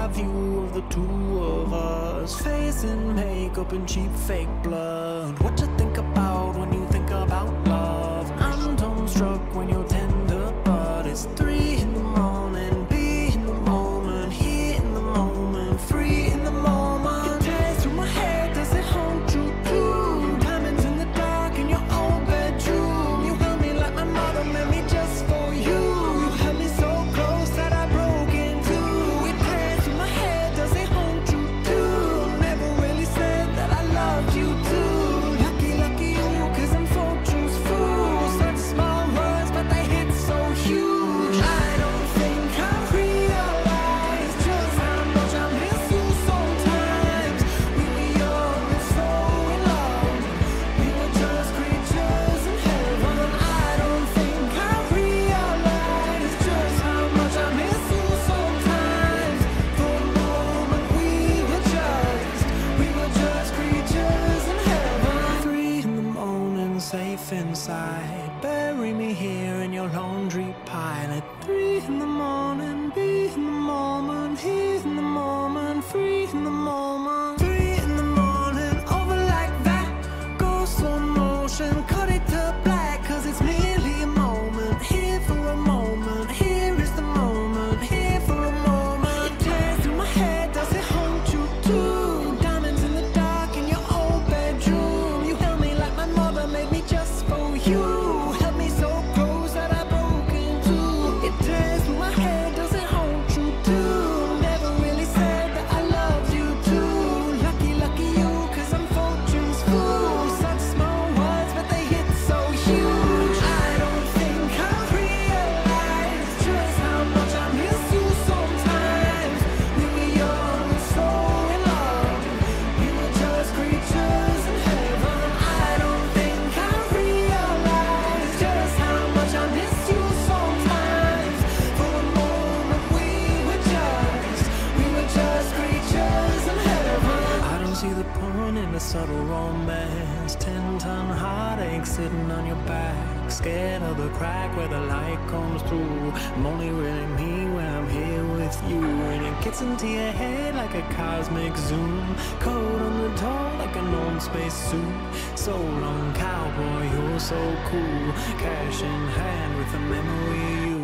view of the two of us, facing makeup and cheap fake blood. What you think about when you think about love? I'm dumbstruck when you're tender, but it's 3 in the morning. Be in the moment, here in the moment, free in the moment. It tears through my head, does it haunt you too? Diamonds in the dark in your own bedroom. You held me like my mother meant me just for you. You held me so close that I broke in two. It tears through my head, does it haunt you too? Never really said that I loved you too. Lucky, lucky you, 'cause I'm fortune's fool. Such small words, but they hit so huge. I don't think I realized just how much I miss you sometimes. We were young and so in love. We were just creatures in heaven. I don't think I realized just how much I miss you sometimes. For a moment we were just creatures in heaven. 3 in the morning, safe inside. Bury me here in your laundry pile. At 3 in the morning, be in the moment, here in the moment, free in the moment. 3 in the morning, over like that. Go slow motion, cut it to black, 'cause it's merely a moment. Here for a moment, here is the moment, here for a moment. It tears through my head, does it haunt you too? Diamonds in the dark in your old bedroom. You held me like my mother made me just for you. Held me so close that I broke in two. It tears through my head, does it haunt you too? Never really said that I loved you too. Lucky, lucky you, 'cause I'm fortune's fool. Such small words, but they hit so huge. I don't think I realized just how much I miss you sometimes. We were young and so in love. We were just creatures in heaven. I don't think I realized just how much I miss you sometimes. For a moment we were just creatures in heaven. I don't see the point in the subtle romance. 10-ton heartache sitting on your back, scared of the crack where the light comes through. I'm only really me when I'm here with you, and it gets into your head like a cosmic zoom. Code on the door like an old space suit. So long, cowboy, you're so cool. Cash in hand with a memory of you.